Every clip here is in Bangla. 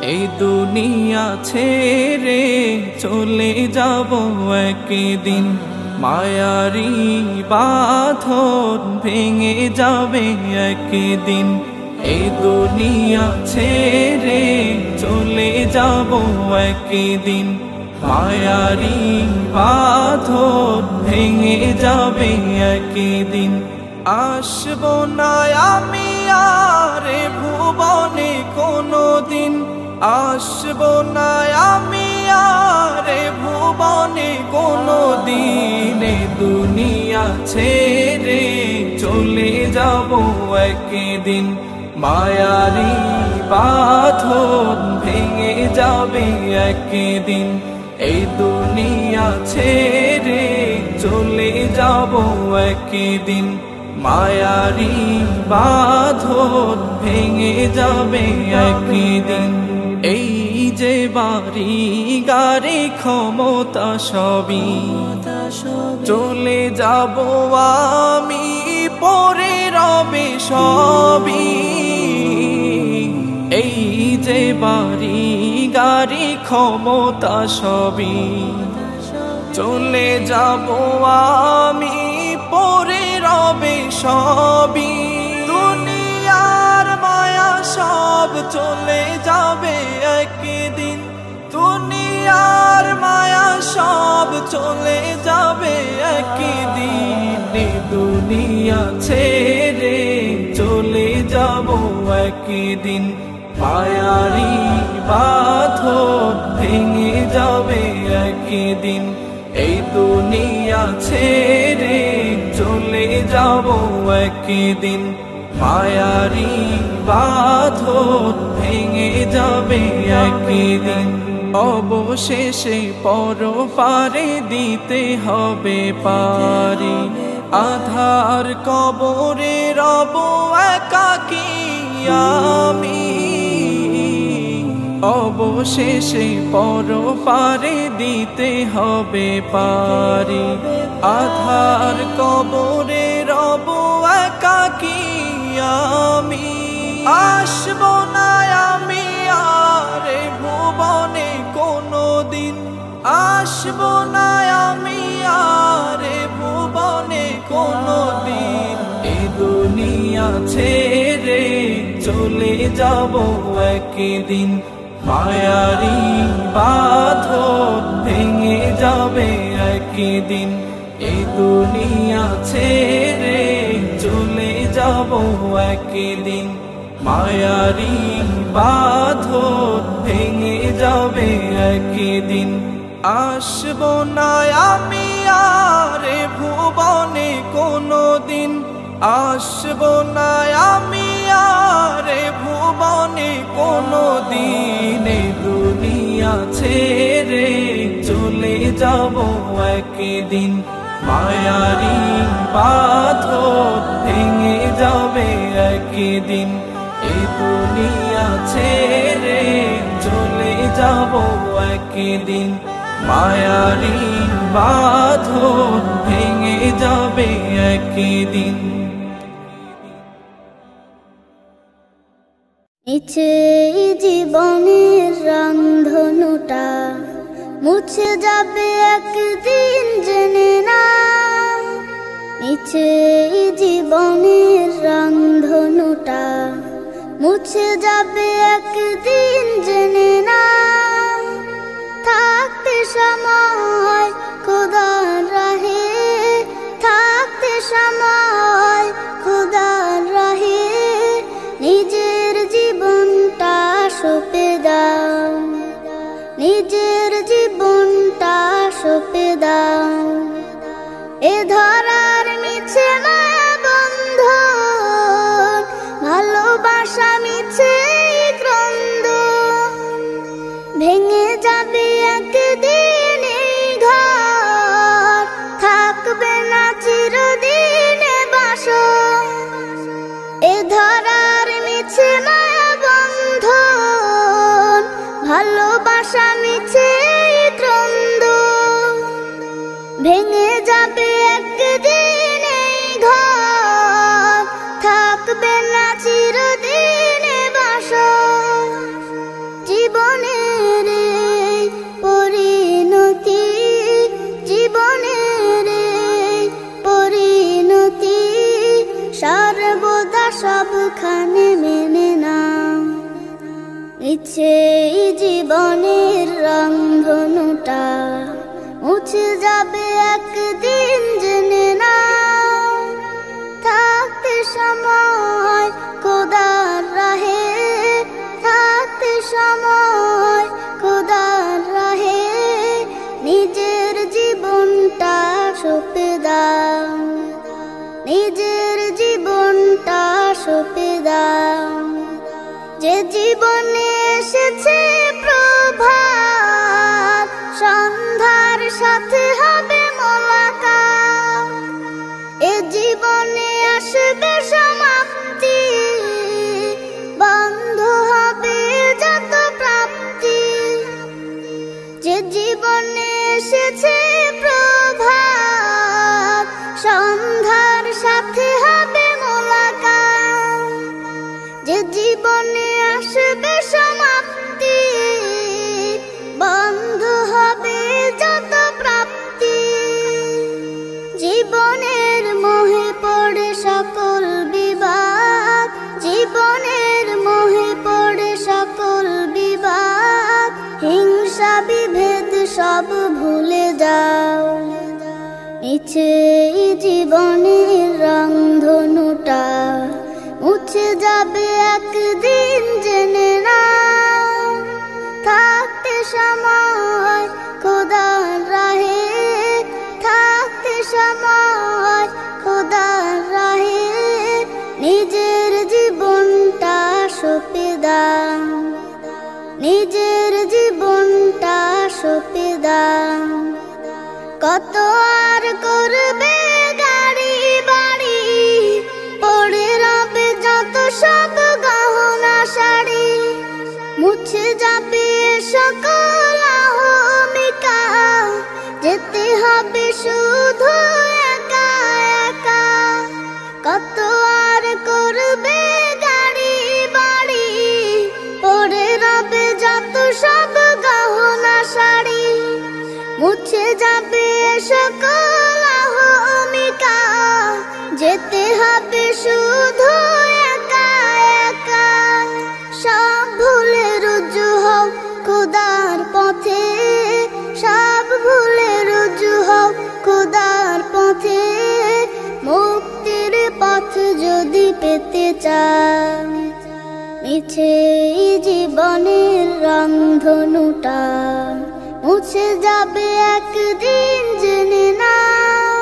এই দুনিয়া ছেড়ে চলে যাব একদিন, মায়ারি বাঁধন ভেঙে যাবে একদিন। এই দুনিয়া ছেড়ে চলে যাব একদিন, মায়ারি বাঁধন ভেঙে যাবে একদিন। আসবো না আমি আর ভুবনে কোনোদিন, আসবো না আমি আর ভুবনে কোনোদিন। দুনিয়া ছেড়ে চলে যাব একদিন, মায়ারি বাঁধন ভেঙে যাবে একদিন। এই দুনিয়া ছেড়ে চলে যাব একদিন, মায়ারি বাঁধন ভেঙে যাবে একদিন। এই যে বাড়ি গাড়ি ক্ষমতা সবই চলে যাব আমি, পরে রবে সবই। এই যে বাড়ি গাড়ি ক্ষমতা সবই চলে যাব আমি, পরে রবে সবই। দুনিয়ার মায়া সব চলে যাবে একদিন, দুনিয়ার মায়া সব চলে যাবে একদিন। দুনিয়া ছেড়ে চলে যাব একদিন, মায়ারি বাঁধন ভেঙে যাবে একদিন। এই দুনিয়া ছেড়ে চলে যাব একদিন, মায়ারি বাঁধন ভেঙে যাবে একদিন। অবশেষে পরপারে দিতে হবে পারি, আধার কবরে রব একাকী আমি। অবশেষে পরপারে দিতে হবে পারি, আধার কবরে রব একাকী আমি। আসবো না আমি আর ভুবনে কোনোদিন, আসবো না আমি আর ভুবনে কোনোদিন। এই দুনিয়া ছেড়ে চলে যাব একদিন, মায়ারি বাঁধন ভেঙে যাবে একদিন। এই দুনিয়া ছেড়ে চলে যাব একদিন, মায়ারি বাঁধন ভেঙে যাবে একদিন। আসবো না আমি আর ভুবনে কোনোদিন, আসবো না আমি আর ভুবনে কোনোদিন। দুনিয়া ছেড়ে চলে যাব একদিন, মায়ারি বাঁধন ভেঙে যাবে একদিন। এই দুনিয়া ছেড়ে চলে যাব একদিন, মায়ারি বাঁধন ভেঙে যাবে একদিন। মিছে জীবনের রংধনুটা মুছে যাবে একদিন জেনে না, মিছে জীবনের রংধনুটা মুছে যাবে একদিন জেনে না। থাকতে সময় খোদার রাহে, থাকতে সময় খোদার রাহে, নিজের জীবনটা সঁপে দাও, নিজের জীবনটা সঁপে দাও। এ ধরার মিছে মায়া বন্ধন, ভালোবাসা মিছে ক্রন্দন, ভেঙে যাবে একদিন এই ঘর, থাকবে না চিরদিনে বাসর। এ ধরার মিছে মায়া বন্ধন, ভালোবাসা মিছে ক্রন্দন, ভেঙে যাবে এক ইচ্ছে জীবনের রংধনুটা মুছে যাবে একদিন, জেনে নাও। থাকতে সময় খোদার রাহে, থাকতে সময় খোদার রাহে, নিজের জীবনটা সঁপে দাও, নিজের জীবনটা সঁপে দাও। যে জীবনে এসেছে প্রভাত, সন্ধ্যার সাথে হবে মোলাকাত। এ জীবনে আসবে সমাপ্তি, বন্ধ হবে যত প্রাপ্তি। যে জীবনে এসেছে প্রভাত, সন্ধ্যার সাথে হবে মোলাকাত। যে জীবনে আসবে সমাপ্তি, বন্ধ হবে যত প্রাপ্তি। জীবনের মোহে পড়ে সকল বিবাদ, জীবনের মোহে পড়ে সকল বিবাদ। হিংসা বিভেদ সব ভুলে যাও, মিছে জীবনের রংধনুটা মুছে যাবে একদিন, জেনে নাও। থাকতে সময় খোদার রাহে, থাকতে সময় খোদার রাহে, নিজের জীবনটা সঁপে দাও, নিজের জীবনটা সঁপে দাও। কত আর করবে গাড়ি বাড়ি, পড়ে রবে যত সব গহনা শাড়ি। মুছে যাবে সকল অহমিকা, যেতে হবে শুধু একা একা। কত আর করবে গাড়ি বাড়ি, পড়ে রবে যত সব গহনা শাড়ি। মুছে যাবে সকল অহমিকা, যেতে হবে শুধু একা একা। সব ভুলে রুজু হও খোদার পথে, সব ভুলে রুজু হও খোদার পথে। মুক্তির পথ যদি পেতে চাও, মিছে জীবনের রংধনুটা মুছে যাবে একদিন, জেনে নাও।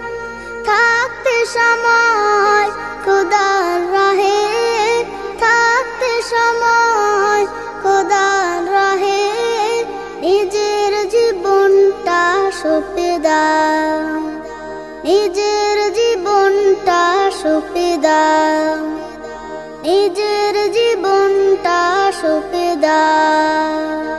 থাকতে সময় খোদার রাহে, থাকতে সময় খোদার রাহে, নিজের জীবনটা সঁপে দাও, নিজের জীবনটা সঁপে দাও, নিজের জীবনটা সঁপে দাও।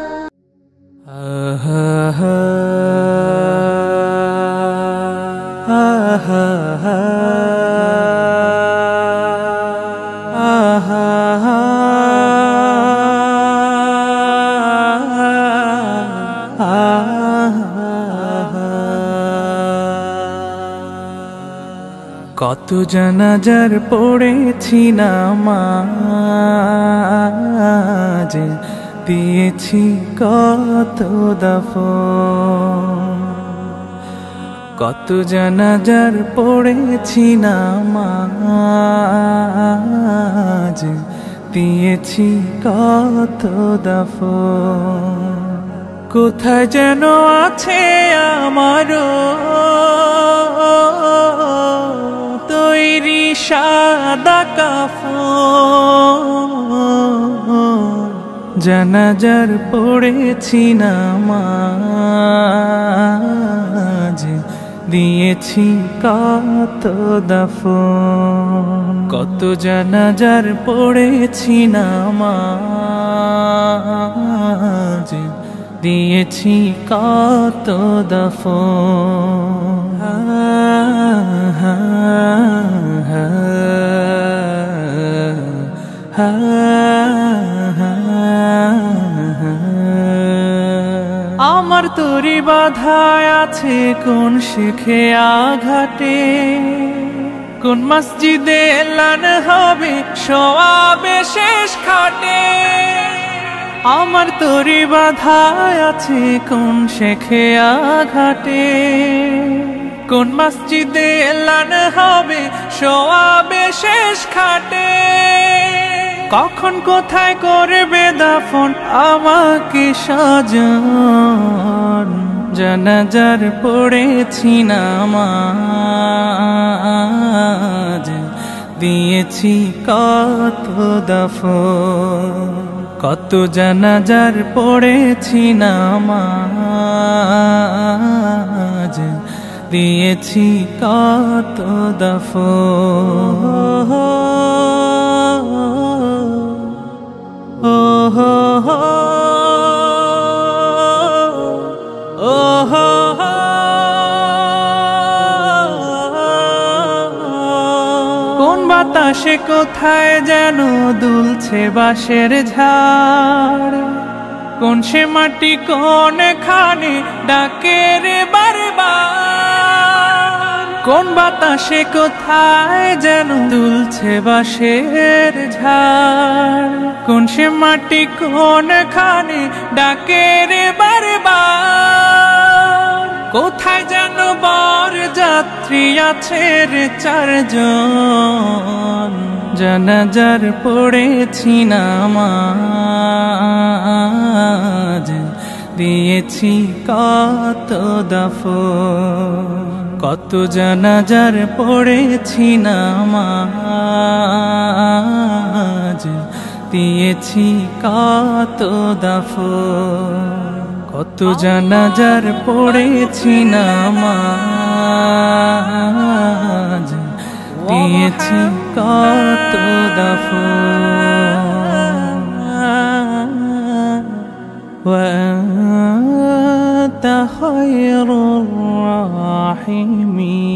কত জানাজার পড়েছি নামাজ, দিয়েছি কত দাফন। কত জানাজার পড়েছি নামাজ, দিয়েছি কত দাফন। কোথায় যেন আছে আমারও তৈরি সাদা কাফন। জানাজার পড়েছি নামাজ, দিয়েছি কত দাফন। কত জানাজার পড়েছি নামাজ, দিয়েছি কত দাফন। আমার তরি বাধায় আছে কোন শিখে আঘাটে, কোন মসজিদে এলান হবে সওয়াবে শেষ খাটে। আমার তরি বাধা আছে কোন শেখে আঘাটে, কোন মসজিদে এলান হবে শোয়াবে শেষ খাটে, কখন কোথায় করবে দাফন আমাকে সাজান, জানাজার পড়েছি নামাজ, দিয়েছি কত দাফন, কত জানাজার পড়েছি নামাজ, দিয়েছি কত দাফন। ও হো হো ও হো হো কোন বাতাসে কোথায় যেন দুলছে বাঁশের ঝাড়, কোন সে মাটি কোন খানে ডাকে রে বারবার, কোন বাতাসে কোথায় যেন দুলছে বাঁশের ঝাড়, কোন সে মাটি কোন খানে ডাকে রে বারবার, কোথায় যেন বর যাত্রী আছে রে চারজন, জানাজার পড়েছি নামাজ, দিয়েছি কত দাফন, কত জানাজার পড়েছি নামাজ, দিয়েছি কত দাফন, কত জানাজার পড়েছি নামাজ, দিয়েছি কত দাফন। وأنت خير الراحمين